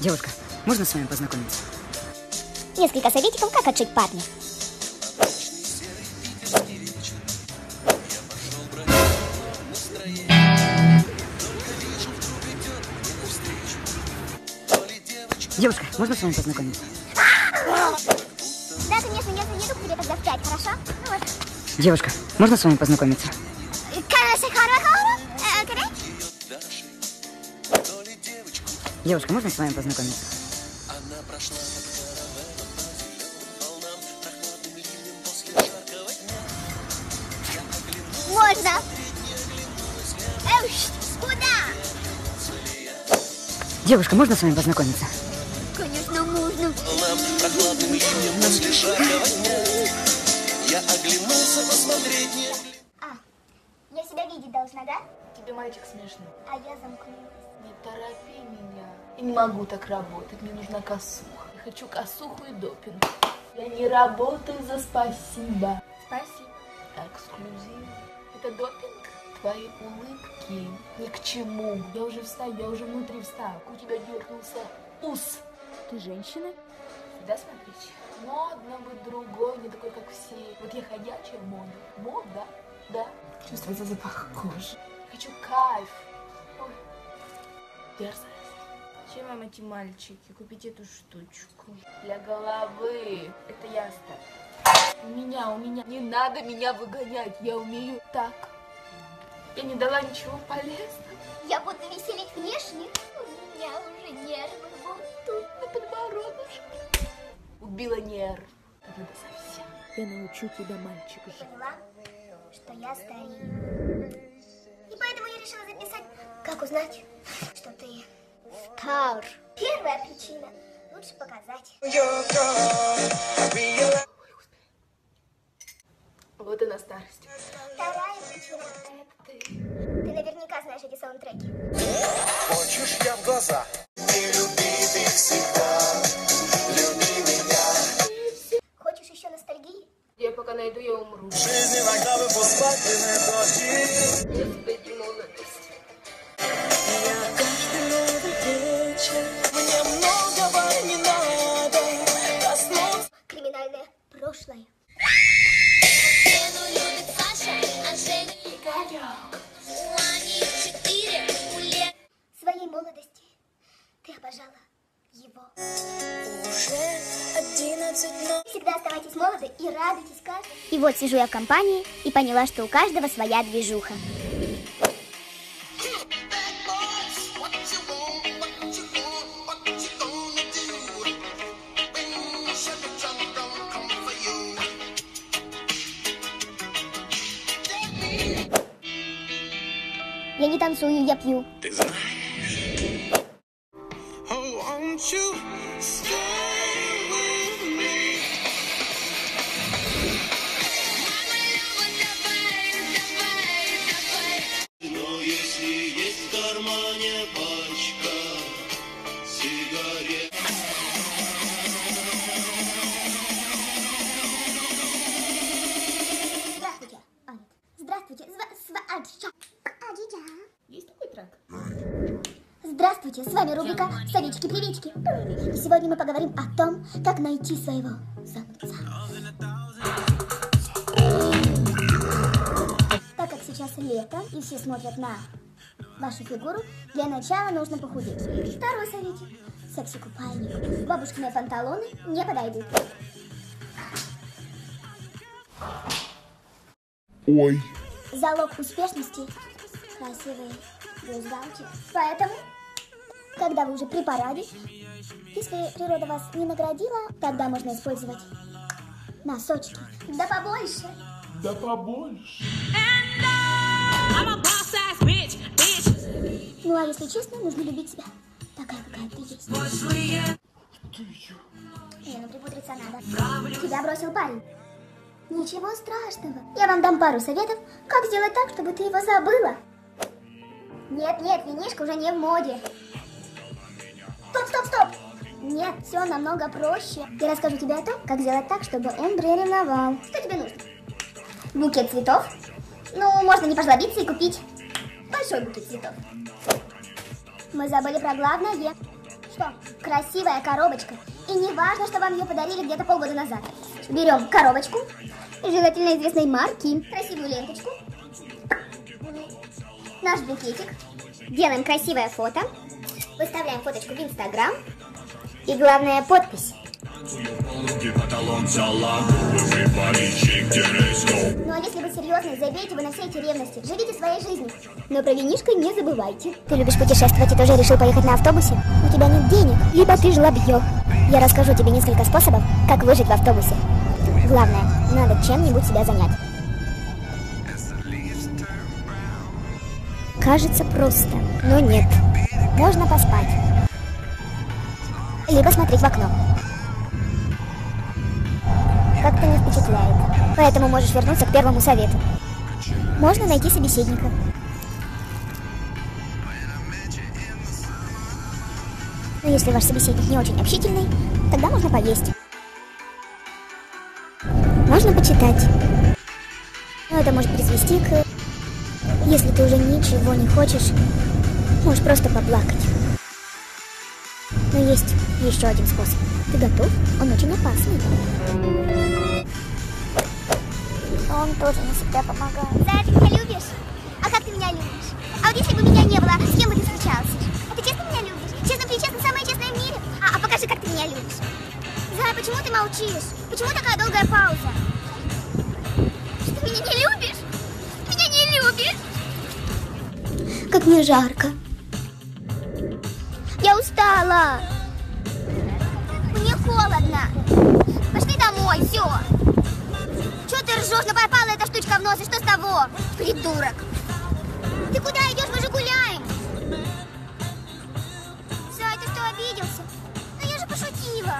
Девушка, можно с вами познакомиться? Несколько советиков, как отшить парня. Девушка, можно с вами познакомиться? Да, конечно, я заеду к тебе тогда в 5, хорошо? Вот. Девушка, можно с вами познакомиться? Девушка, можно с вами познакомиться? Можно. Куда? Девушка, можно с вами познакомиться? Конечно, можно. Прохладным ливнем после жаркого дня я оглянулся посмотреть. Я себя видеть должна, да? Тебе мальчик смешный. А я замкнулась. Не торопи меня. Я не могу так работать. Мне нужна косуха. Я хочу косуху и допинг. Я не работаю за спасибо. Спасибо. Эксклюзив. Это допинг? Твои улыбки ни к чему. Я уже встаю, я уже внутри встал. У тебя дернулся ус. Ты женщина? Сюда смотрите. Модно быть другой, не такой, как все. Вот я ходячая мода. Мода? Да. Чувствуется запах кожи. Хочу кайф. Ой. Дерзость. Чем вам эти мальчики? Купите эту штучку. Для головы. Это я оставлю. У меня. Не надо меня выгонять. Я умею так. Я не дала ничего полезного. Я буду веселить внешне. У меня уже нервы вот тут на подбородочке. Убила нерв. Это совсем. Я научу тебя, мальчик, жить. Поняла, что я старею. И поэтому я решила записать. Как узнать, что ты стар? Первая причина. Лучше показать. Вот и на старости. Вторая причина. Это ты. Ты наверняка знаешь эти саундтреки. Хочешь, я в глаза? Не люби ты всегда, люби меня. Хочешь еще ностальгии? Я пока найду, я умру. В жизни иногда выпускать дожди. Господи, молодость. Я каждый новый вечер, мне многого не надо. Коснуться. Криминальное прошлое. В своей молодости ты обожала его. Уже 11 ночи. Всегда оставайтесь молоды и радуйтесь каждому. И вот сижу я в компании и поняла, что у каждого своя движуха. Я не танцую, я пью. Ты знаешь? Oh, won't you stay with me? Но если есть в кармане пачка сигарет. Здравствуйте. Здравствуйте. Есть такой трек? Здравствуйте, с вами рубрика «Советики-приветики». И сегодня мы поговорим о том, как найти своего самца. Так как сейчас лето, и все смотрят на вашу фигуру, для начала нужно похудеть. Второй советик. Секси-купальник. Бабушкины панталоны не подойдут. Ой. Залог успешности – красивый бюстгальтер. Поэтому, когда вы уже при параде, если природа вас не наградила, тогда можно использовать носочки. Да побольше. Да побольше. Ну а если честно, нужно любить себя такая, какая ты есть. Не, ну припудриться надо. Тебя бросил парень. Ничего страшного. Я вам дам пару советов, как сделать так, чтобы ты его забыла. Нет, винишко уже не в моде. Стоп. Нет, все намного проще. Я расскажу тебе о том, как сделать так, чтобы он приревновал. Что тебе нужно? Букет цветов. Ну, можно не пожлобиться и купить большой букет цветов. Мы забыли про главное. Что? Красивая коробочка. И не важно, что вам ее подарили где-то полгода назад. Берем коробочку, желательно известной марки, красивую ленточку, наш букетик, делаем красивое фото, выставляем фоточку в Инстаграм и главная подпись. Ну а если вы серьезно, забейте вы на все эти ревности, живите своей жизнью. Но про винишко не забывайте. Ты любишь путешествовать и тоже решил поехать на автобусе? У тебя нет денег, либо ты жлобьё. Я расскажу тебе несколько способов, как выжить в автобусе. Главное, надо чем-нибудь себя занять. Кажется просто, но нет. Можно поспать. Либо смотреть в окно. Как-то не впечатляет. Поэтому можешь вернуться к первому совету. Можно найти собеседника. Но если ваш собеседник не очень общительный, тогда можно поесть. Можно почитать. Но это может привести к... Если ты уже ничего не хочешь, можешь просто поплакать. Но есть еще один способ. Ты готов? Он очень опасный. Он тоже не всегда помогает. За это меня любишь? А как ты меня любишь? А вот если бы меня не было, с кем бы ты встречался? А ты честно меня любишь? Честно-причестно, самое честное в мире? А покажи, как ты меня любишь. Зая, почему ты молчишь? Почему такая долгая пауза? Что, ты меня не любишь? Меня не любишь? Как мне жарко. Я устала. Мне холодно. Пошли домой, все. Че ты ржешь? Ну попала эта штучка в нос, и что с того? Придурок. Ты куда идешь? Мы же гуляем. Зай, ты что, обиделся? Ну я же пошутила.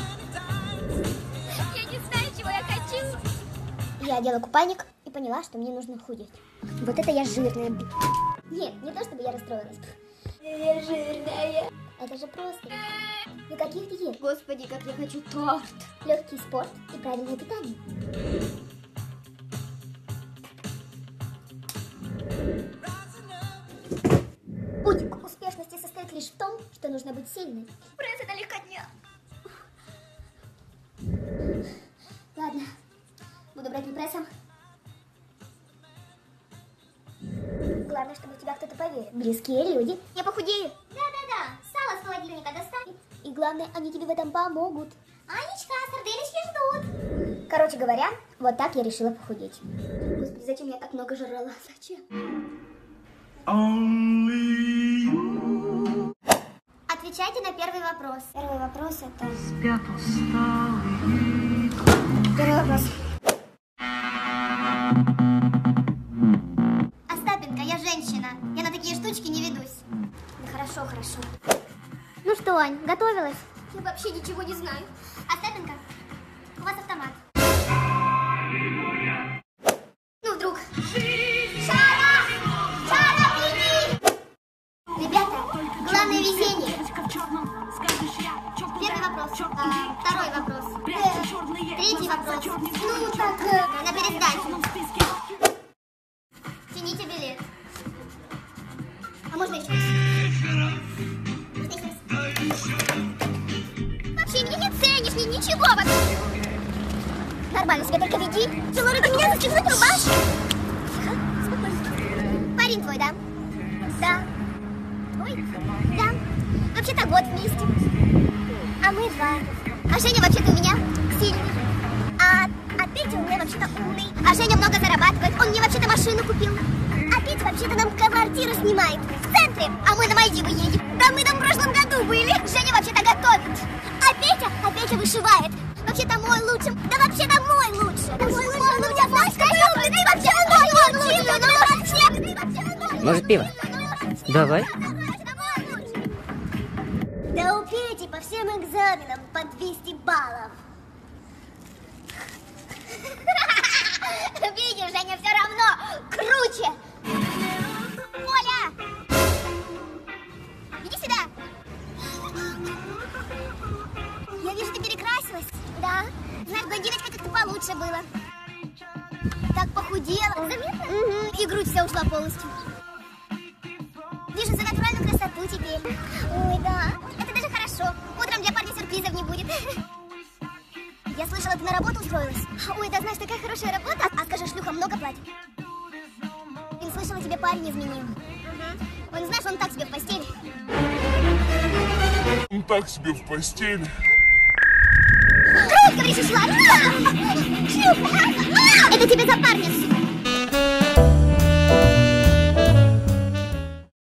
Я не знаю, чего я хочу. Я одела купальник и поняла, что мне нужно худеть. Вот это я жирная. Нет, не то чтобы я расстроилась. Я жирная. Это же просто. Ну каких диет? Господи, как я хочу торт. Легкий спорт и правильное питание. Путь к успешности состоит лишь в том, что нужно быть сильной. Пресс — это легкотня. Ладно, буду брать не прессом. Главное, чтобы в тебя кто-то поверил. Близкие люди. Я похудею. Да-да-да. Сало с холодильника достань. И главное, они тебе в этом помогут. Анечка, сарделечки ждут. Короче говоря, вот так я решила похудеть. Господи, зачем я так много жрала? Зачем? Отвечайте на первый вопрос. Первый вопрос это... Спят усталые. Первый вопрос. Остапенко, я женщина. Я на такие штучки не ведусь. Да хорошо, хорошо. Ну что, Ань, готовилась? Я вообще ничего не знаю. Остапенко, у вас автомат. Ну вдруг. Шара! Шара, иди! Ребята, главное везение. Первый вопрос. Второй вопрос. Третий вопрос. Ну так, на пересдачу. Тяните билет. А можно еще раз? Вообще меня не ценишь, ничего вообще. Нормально себя только веди. Целуй, ты меня застегнуть рубашку. Тихо, спокойно. Парень твой, да? Да. Твой? Да. Вообще-то год вместе. А мы 2. А Женя вообще-то у меня сильный. А Петя у меня вообще-то умный. А Женя много зарабатывает. Он мне вообще-то машину купил. А Петя вообще-то нам квартиру снимает в центре. А мы на Мальдивы едем. Да мы там в прошлом году были. Женя вообще-то готовит. А Петя вышивает. Вообще-то мой лучше. Да вообще-то мой лучше. Мой лучше. Ты вообще мой лучше. Может, пиво? Давай. Да у Пети по всем экзаменам по 200 баллов. Видишь, Женя все равно круче. Оля! Иди сюда. Я вижу, ты перекрасилась. Да. Знаешь, блондиночка как-то получше было. Так похудела. Заметно? Угу. И грудь вся ушла полностью. Вижу за натуральную красоту теперь. Ой, да. Это даже хорошо. сюрпризов не будет. Я слышала, ты на работу устроилась. Ой, да знаешь, такая хорошая работа. А скажи, шлюха много платит? Блин, слышала, тебе парень изменил. Он, знаешь, он так себе в постели. Он так себе в постели. Кровь, говоришь, ушла. Шлюха! Это тебе за парня.